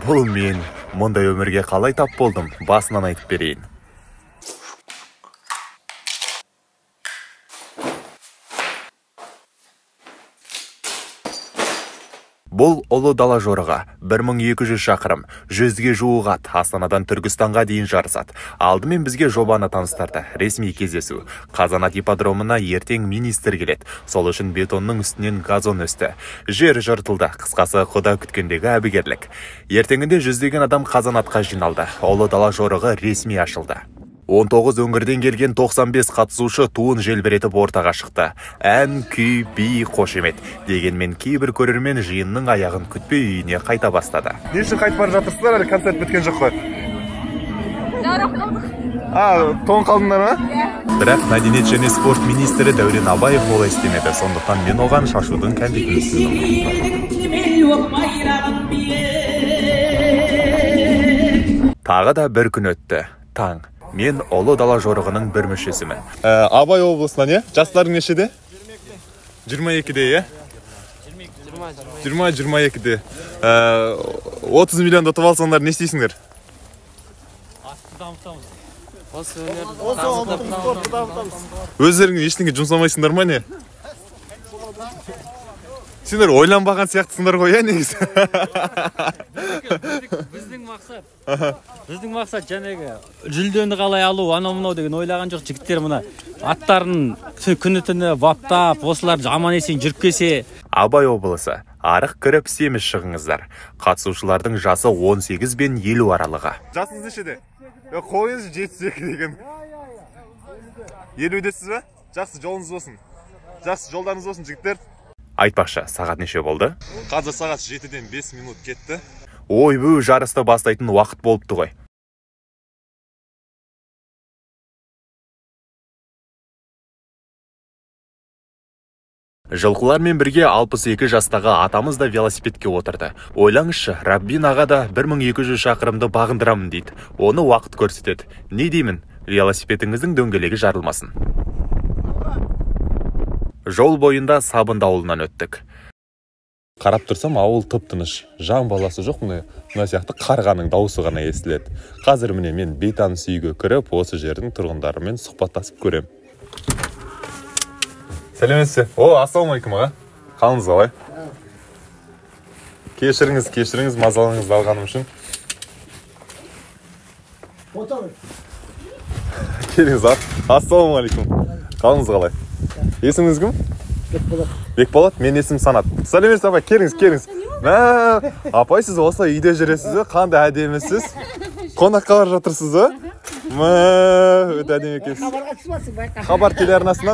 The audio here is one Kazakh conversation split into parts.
Бұл мен мұндай өмірге қалай тап болдым, басынан айтып берейін. Бұл Ұлы Дала жорығы 1200 шақырым, 100-ге жуық ат Астанадан Түркістанға дейін жарысады. Алдымен бізге жобаны таныстырды. Ресми кездесу. Қазанат ипподромына ертең министр келеді. Сол үшін бетонның үстінен газон өсті. Жер жыртылды. Қысқасы Құда күткендегі әбігерлік. Ертеңінде 100-деген адам Қазанатқа жиналды. Ұлы Дала жорығы ресми ашылды. 19 өңірден келген 95 қатысушы туын желбіретіп ортаға шықты. Ән, күй, би, қошемет. Дегенмен кейбір көрермен жиынның аяғын күтпей үйіне қайта бастады. Не үшін қайтып бара жатырсыздар, әлі концерт біткен жоқ қой? Жарап қалдық. Тоң қалдыңдар ма? Бірақ мәдениет және спорт министрі Дәурен Абаев олай істемеді. Сондықтан мен оған шашудың кәмпетін ұсындым. Тағы да бір күн өтті. Таң. Мен Ұлы Дала жорығының бір мүшесімін. Абай облысынан, не? Жастардың нешеде? 22-де, е? 20-22-де. 30 миллионды ұтып алсаңдар, не істейсіңдер? Өздеріңе ештеңе жұмсамайсыңдар ма, не? Сендер ойланбаған сияқтысыңдар ғой, е, негізі? Біздің мақсат жәнегі жүлдені қалай алу, анау-мынау деген ойлаған жоқ. Жігіттер мұна аттарын күні-түні баптап, осылар аман есен жүріп келсе. Абай облысы. Арық кіріп семіз шығыңыздар. Қатысушылардың жасы 18 бен 50 аралығы. Жасыңыз нешеде? Қойыңыз 72 деген. 50-десіз бе? Жақсы жолыңыз болсын. Жақсы жолдарыңыз болсын, жігіттер. Айтпақшы, сағат неше болды? Қазір сағат 7-ден 5 минут кетті. Ойбу, жарысты бастайтын уақыт болыпты ғой. Жылқылармен бірге 62 жастағы атамыз да велосипедке отырды. Ойлаңызшы, Раббин аға да 1200 шақырымды бағындырамын дейді. Оны уақыт көрсетеді. Не деймін? Велосипедіңіздің дөңгелегі жарылмасын. Жол бойында Сабынды ауылынан өттік. Қарап тұрсам, ауыл тып-тыныш. Жан баласы жоқ, мына сияқты қарғаның дауысы ғана естіледі. Қазір міне мен бейтаныс үйге кіріп, осы жердің тұрғындарымен сұхбаттасып көрем. Сәлеметсіз. Ассалаумалейкум аға. Қалыңыз қалай? Кешіріңіз, мазалыңызды алғаным үшін. Келіңіз, ассалаумалейкум. Қалыңыз қалай? Есіміңіз кім? Бекболат, мен есім Санат. Сәлеметсіз апай, келіңіз. Апай, сіз осылай үйде жүресіз бе? Қандай әдемісіз? Қонаққа барып жатырсыз бе? Өте әдемі екенсіз. Хабар телеарнасынан?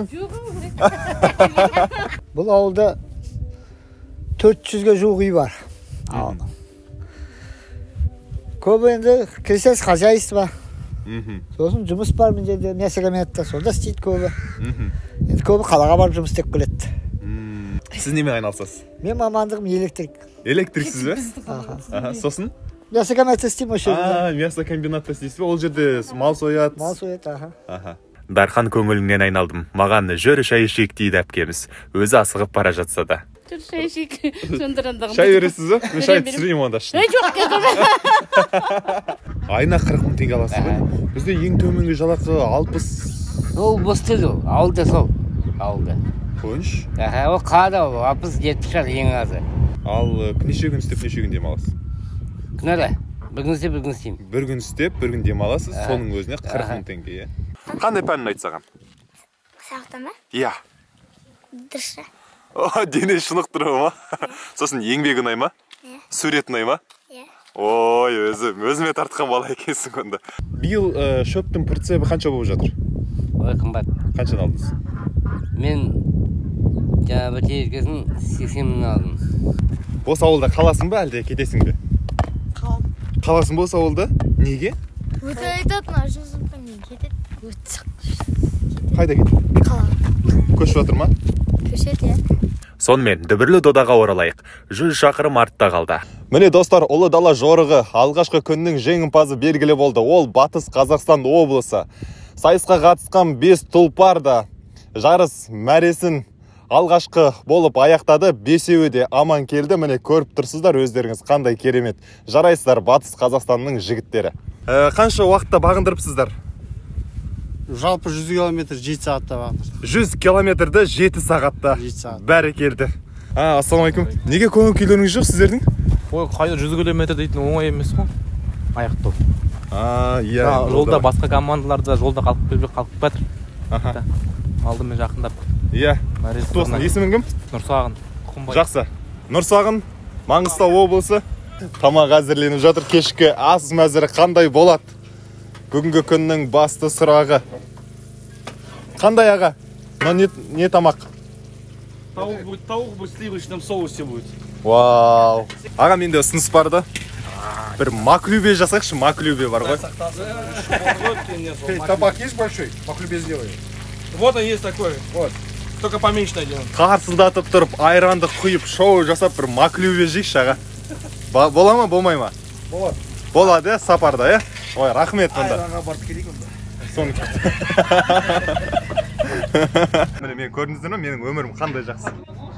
Бұл ауылда 400-ге жуық үй бар. Көбі енді кірсес хозяйство. Сосын жұмыс бар мен жерде мясокомбинатта, сонда істейді көбі. Енді көбі қалаға барып жұмыс істеп келеді. Сіз немен айналысасыз? Мен мамандығым электрик. Электриксіз бе? Сосын? Мясокомбинатта істеймін осы жерде. Мясокомбинатта істейсіз бе? Ол жерде мал сояды. Мал сояды, Дархан көңіліңнен айналдым. Маған жүр шай ішейік дейді әпкеміз. Өзі асығып бара жатса да. Жүр шай ішейік. Шай бересіз бе? Мен шай түсірейін онда. Жоқ, кетіп. Айына 40 мың теңге аласыз ба? Бізде ең төменгі жалақы 60. Ол босты ол, ауылда сол. Ауылда. Қойынш? Ол қалада ол, 60-70 шығар ең азы. Ал неше күн істеп, неше күн демаласыз? Күнара, бір күн істеп, бір күн істеймін. Бір күн істеп, бір күн демаласыз, соның өзіне 40 мың теңге. Қандай пәнін айтсаған? Сақтама? Иә. Дұршы. Дене шынықтыру ма? Сосын еңбегі ұнай ма? Сурет ұнай ма? Ой, өзіме тартқан бала екенсің онда. Биыл шөптің прицебі қанша болып жатыр? Ой, қымбат. Қаншаны алдыңыз? Мен жаңа бір теркесін 80 мың алдым. Осы ауылда қаласың ба, әлде кетесің бе? Қалам. Қаласың ба осы ауылда? Неге? Өте айтатын, жұмысымда мен кетеді. Қайда кетеді? Қалам. Көшіп жатыр ма? Көшеді, е. Сонымен дүбірлі додаға оралайық. 100 шақырым артта қалды. Міне достар, Ұлы Дала жорығы алғашқы күннің жеңімпазы белгілі болды. Ол Батыс Қазақстан облысы. Сайысқа қатысқан 5 тұлпар да жарыс мәресін алғашқы болып аяқтады, бесеуі де аман келді. Міне көріп тұрсыздар, өздеріңіз қандай керемет. Жарайсыздар, Батыс Қазақстанның жігіттері. Қанша уақытта бағындырыпсыздар? Жалпы 100 километр 7 сағатта бағындырдық. 100 километрді 7 сағатта. 7 сағат. Бәрекелді. Ассалаумалейкум. Неге көңіл күйлеріңіз жоқ сіздердің? Ой, қайда 100 километр дейтін оңай емес қой. Аяқтау. Иә. Жолда басқа командаларда жолда қалып жатыр. Алдымен жақындап. Иә. Тосын, есімің кім? Нұрсағын. Жақсы. Нұрсағын, Маңғыстау облысы. Тамақ әзірленіп жатыр. Кешкі ас мәзірі қандай болады? Бүгінгі күннің басты сұрағы. Қандай аға? Не тамақ? Тауық будет в сливочном соусе будет. Вау. Аға, менде ұсыныс барды. Бір маклюбе жасайықшы, маклюбе бар ғой. Табак есть большой? Маклюбе сделай. Вот он есть такой. Вот. Только поменьше найдем. Қарсылдатып тұрып, айранды құйып, шоу жасап, бір маклюбе жейікші аға. Бола ма, болмай ма? Болады. Болады, сапарда, Ой, рахмет мұнда. Айранға барып келейік онда. Соны міне, мен көрдіңіздер ме, менің өмірім қандай жақсы.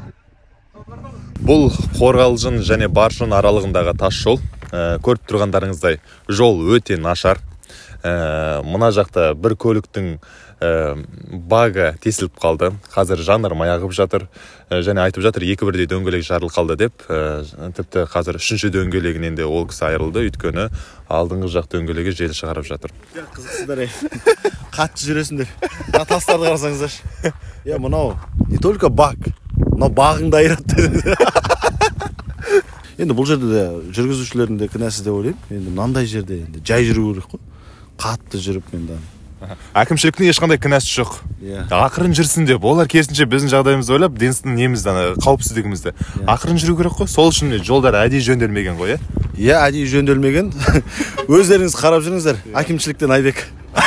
Бұл Қорғалжын және Баршын аралығындағы тас жол. Көріп тұрғандарыңыздай, жол өте нашар. Мына жақта бір көліктің багы тесіліп қалды. Қазір жанармай ағып жатыр. Және айтып жатыр, екі бірдей дөңгелек жарылып қалды деп. Тіпті қазір үшінші дөңгелегінен де ол кісі айырылды. Өйткені алдыңғы жақ дөңгелегі жел шығарып жатыр. Қызықсыздар, қатты жүресіңдер. Тастарды қарасаңыздар. Мынау не только баг, мынау бағыңды айырады. Енді бұл жерде де жүргізушілердің де кінәсі деп ойлаймын. Енді мынандай жерде жай жүру керек қой. Қатты жүріп енді. Әкімшіліктің ешқандай кінәсі жоқ. Ақырын жүрсін деп, олар керісінше біздің жағдайымызды ойлап, деністің немізді, қауіпсіздігімізді. Ақырын жүру керек қой. Сол үшін жолдар әдейі жөнделмеген ғой, әдейі жөнделмеген. Өздеріңіз қарап жүріңіздер. Әкімшіліктен Айбек.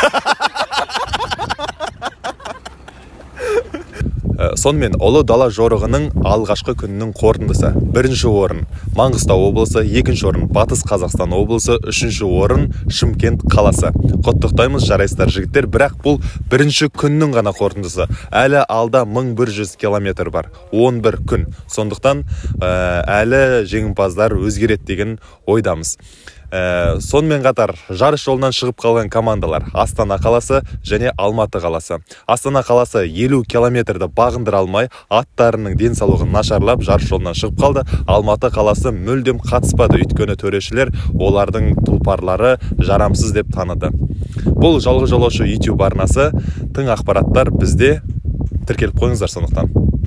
Сонымен ұлы дала жорығының алғашқы күнінің қорытындысы. Бірінші орын Маңғыстау облысы, екінші орын Батыс Қазақстан облысы, үшінші орын Шымкент қаласы. Құттықтаймыз, жарайсыздар жігіттер, бірақ бұл бірінші күннің ғана қорытындысы. Әлі алда 1100 километр бар, 11 күн. Сондықтан әлі жеңімпаздар өзгереді деген ойдамыз. Сонымен қатар жарыс жолынан шығып қалған командалар Астана қаласы және Алматы қаласы. Астана қаласы 50 километрді бағындыра алмай, аттарының денсаулығы нашарлап жарыс жолынан шығып қалды. Алматы қаласы мүлдем қатыспады, өйткені төрешілер олардың тұлпарлары жарамсыз деп таныды. Бұл жалғы жолаушы YouTube арнасы, тың ақпараттар бізде, тіркеліп қойыңыздар сондықтан.